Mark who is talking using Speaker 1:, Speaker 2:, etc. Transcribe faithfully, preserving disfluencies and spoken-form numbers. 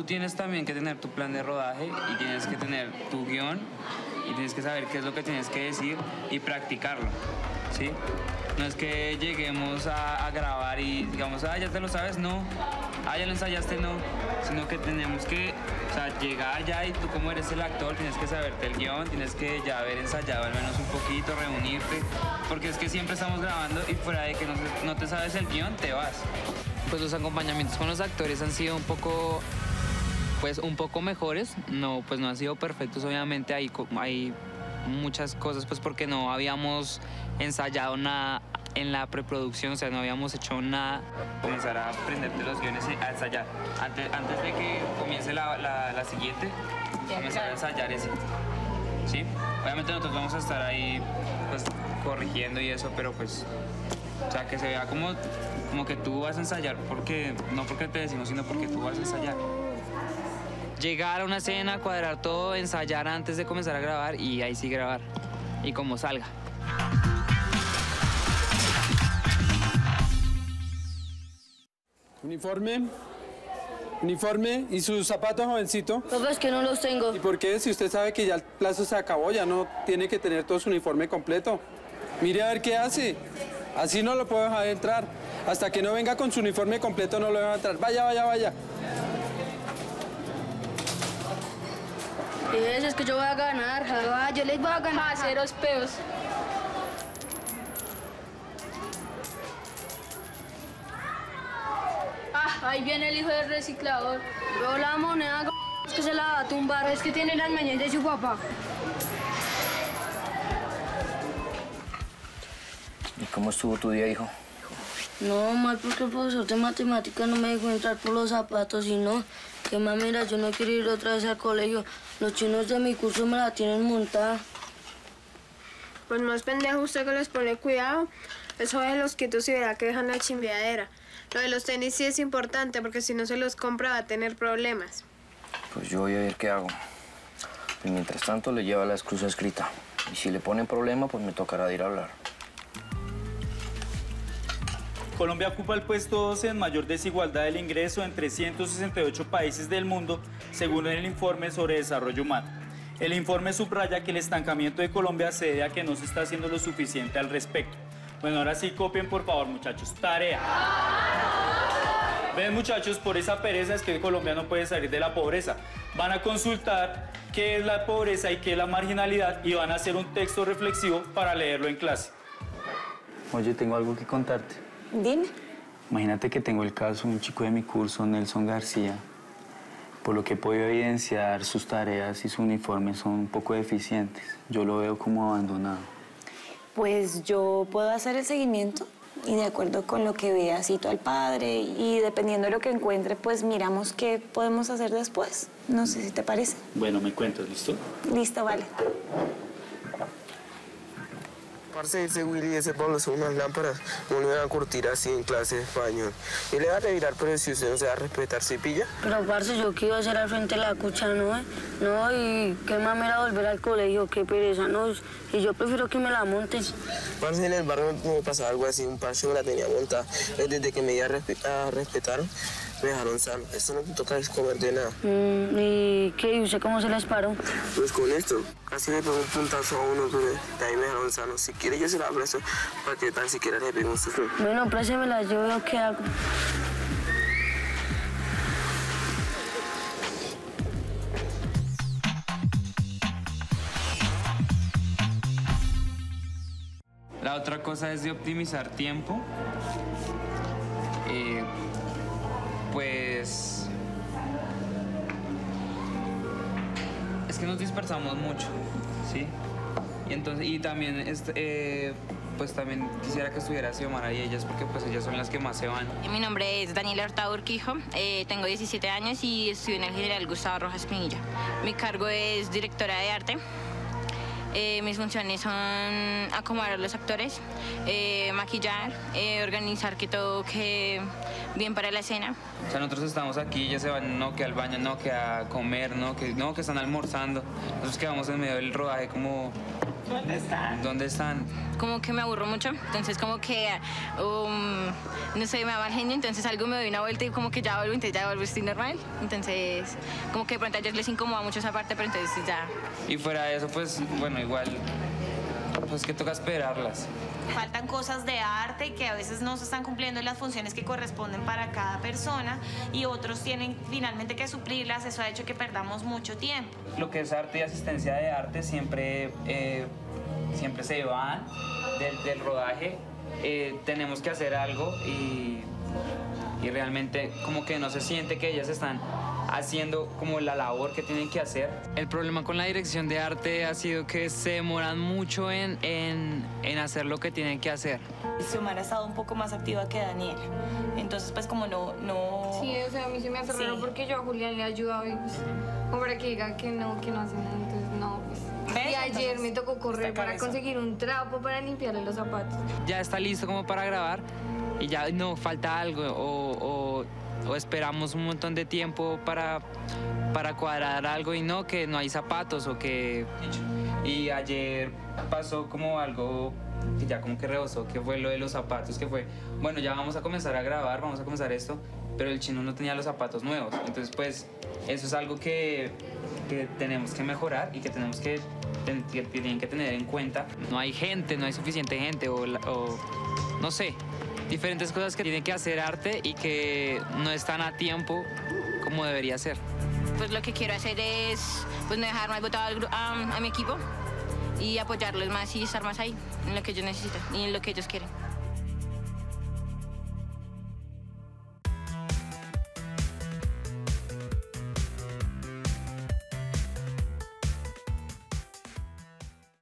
Speaker 1: tienes también que tener tu plan de rodaje y tienes que tener tu guión y tienes que saber qué es lo que tienes que decir y practicarlo, ¿sí? No es que lleguemos a, a grabar y digamos, ah, ya te lo sabes, no, ah, ya lo ensayaste, no, sino que tenemos que, o sea, llegar allá y tú como eres el actor tienes que saberte el guión, tienes que ya haber ensayado al menos un poquito, reunirte, porque es que siempre estamos grabando y fuera de que no, no te sabes el guión, te vas. Pues los acompañamientos con los actores han sido un poco, pues un poco mejores, no, pues no han sido perfectos, obviamente hay, hay muchas cosas, pues porque no habíamos ensayado nada en la preproducción, o sea, no habíamos hecho nada. Comenzar a aprenderte los guiones a ensayar. Antes, antes de que comience la, la, la siguiente, comenzar a ensayar ese. ¿Sí? Obviamente nosotros vamos a estar ahí, pues, corrigiendo y eso, pero pues, o sea, que se vea como, como que tú vas a ensayar, porque, no porque te decimos, sino porque tú vas a ensayar. Llegar a una escena, cuadrar todo, ensayar antes de comenzar a grabar y ahí sí grabar. Y como salga.
Speaker 2: Uniforme. Uniforme. ¿Y sus zapatos, jovencito?
Speaker 3: Papá, es que no los tengo.
Speaker 2: ¿Y por qué? Si usted sabe que ya el plazo se acabó, ya no tiene que tener todo su uniforme completo. Mire a ver qué hace. Así no lo puedo dejar entrar. Hasta que no venga con su uniforme completo no lo dejo entrar. Vaya, vaya, vaya.
Speaker 3: Eso es que yo voy a ganar. Ah, yo les voy a ganar.
Speaker 4: Caseros peos. Ah, ahí viene el hijo del reciclador.
Speaker 3: Pero la moneda es que se la va a tumbar. Es que tiene las mañas de su papá.
Speaker 5: ¿Y cómo estuvo tu día, hijo?
Speaker 3: No, mal porque el profesor de matemáticas no me dejó entrar por los zapatos y no. Que más, mira, yo no quiero ir otra vez al colegio. Los chinos de mi curso me la tienen montada.
Speaker 6: Pues más pendejo usted que les pone cuidado. Eso de los quietos y verá que dejan la chimbeadera. Lo de los tenis sí es importante porque si no se los compra va a tener problemas.
Speaker 5: Pues yo voy a ver qué hago. Y mientras tanto le lleva la excusa escrita. Y si le ponen problema, pues me tocará ir a hablar.
Speaker 7: Colombia ocupa el puesto doce en mayor desigualdad del ingreso entre ciento sesenta y ocho países del mundo, según el informe sobre desarrollo humano. El informe subraya que el estancamiento de Colombia se debe a que no se está haciendo lo suficiente al respecto. Bueno, ahora sí, copien, por favor, muchachos. Tarea. Ven, muchachos, por esa pereza es que Colombia no puede salir de la pobreza. Van a consultar qué es la pobreza y qué es la marginalidad y van a hacer un texto reflexivo para leerlo en clase.
Speaker 8: Oye, tengo algo que contarte.
Speaker 9: Dime.
Speaker 8: Imagínate que tengo el caso de un chico de mi curso, Nelson García. Por lo que he podido evidenciar, sus tareas y su uniforme son un poco deficientes. Yo lo veo como abandonado.
Speaker 9: Pues yo puedo hacer el seguimiento y de acuerdo con lo que vea cito al padre y dependiendo de lo que encuentre, pues miramos qué podemos hacer después. No sé si te parece.
Speaker 7: Bueno, me cuentas, ¿listo?
Speaker 9: Listo, vale.
Speaker 10: Parce, ese Willy y ese Pablo son unas lámparas. No le van a curtir así en clase de español. Y le va a revirar, pero si usted no se va a respetar, ¿se pilla?
Speaker 3: Pero, parce, yo qué iba a hacer al frente de la cucha, ¿no? ¿Eh? No, y qué mamera volver al colegio, qué pereza, ¿no? Y yo prefiero que me la monten.
Speaker 10: Parce, en el barrio me pasaba algo así, un parce me la tenía montada. Desde que me di a, respe a respetar, me dejaron sano. Esto no te toca comer de nada.
Speaker 3: Mm, ¿Y qué? ¿Y usted cómo se les paró?
Speaker 10: Pues con esto, casi le pegó un puntazo a uno, pero de ahí me dejaron sano. Si quiere yo se la presto para que tan siquiera le pegue un susto.
Speaker 3: Bueno, préstemela, yo veo qué hago.
Speaker 1: La otra cosa es de optimizar tiempo. Eh, pues... Es que nos dispersamos mucho, ¿sí? Y, entonces, y también, este, eh, pues también quisiera que estuviera Xiomara y ellas, porque pues ellas son las que más se van.
Speaker 11: Mi nombre es Daniela Hurtado Urquijo, eh, tengo diecisiete años y estudio en el General Gustavo Rojas Pinilla. Mi cargo es directora de arte. Eh, mis funciones son acomodar a los actores, eh, maquillar, eh, organizar que todo quede bien para la escena.
Speaker 1: O sea, nosotros estamos aquí, ya se van, no que al baño, no que a comer, no que, no que están almorzando. Nosotros quedamos en medio del rodaje como ¿Dónde están? ¿Dónde están?
Speaker 11: Como que me aburro mucho, entonces como que, um, no sé, me da mal genio, entonces algo me doy una vuelta y como que ya vuelvo, entonces ya vuelvo, estoy normal. Entonces, como que de pronto a ellos les incomoda mucho esa parte, pero entonces ya.
Speaker 1: Y fuera de eso, pues, bueno, igual, pues que toca esperarlas.
Speaker 9: Faltan cosas de arte y que a veces no se están cumpliendo las funciones que corresponden para cada persona y otros tienen finalmente que suplirlas. Eso ha hecho que perdamos mucho tiempo.
Speaker 1: Lo que es arte y asistencia de arte siempre, eh, siempre se van del, del rodaje. Eh, tenemos que hacer algo y, y realmente como que no se siente que ellas están haciendo como la labor que tienen que hacer. El problema con la dirección de arte ha sido que se demoran mucho en, en, en hacer lo que tienen que hacer.
Speaker 9: Xiomara ha estado un poco más activa que Daniela, entonces pues como no... no...
Speaker 4: Sí, o sea, a mí se me hace raro
Speaker 9: Sí.
Speaker 4: porque yo a Julián le he ayudado y pues, como para que diga que no, que no hace nada, entonces no, pues.
Speaker 9: ¿Ves?
Speaker 4: Y ayer
Speaker 9: Entonces,
Speaker 4: me tocó correr
Speaker 9: esta
Speaker 4: para
Speaker 9: cabeza.
Speaker 4: conseguir un trapo para limpiarle los zapatos.
Speaker 1: Ya está listo como para grabar y ya no, falta algo o, o, o esperamos un montón de tiempo para, para cuadrar algo y no, que no hay zapatos o que... Y ayer pasó como algo que ya como que rebosó, que fue lo de los zapatos, que fue, bueno, ya vamos a comenzar a grabar, vamos a comenzar esto, pero el chino no tenía los zapatos nuevos, entonces pues eso es algo que, que tenemos que mejorar y que tenemos que, ten, que tienen que tener en cuenta. No hay gente, no hay suficiente gente o, la- o no sé, diferentes cosas que tienen que hacer arte y que no están a tiempo como debería ser.
Speaker 11: Pues lo que quiero hacer es pues no dejar más botado al gru- a, a mi equipo y apoyarlos más y estar más ahí en lo que ellos necesitan y en lo que ellos quieren.